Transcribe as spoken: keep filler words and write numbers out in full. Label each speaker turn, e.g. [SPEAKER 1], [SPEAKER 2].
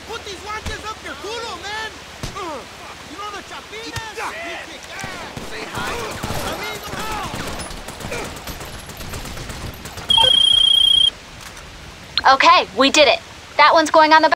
[SPEAKER 1] put these guantes up your culo, man! Uh, you know the chapinas? You kick ass! Say hi! Amigo!
[SPEAKER 2] Okay, we did it. That one's going on the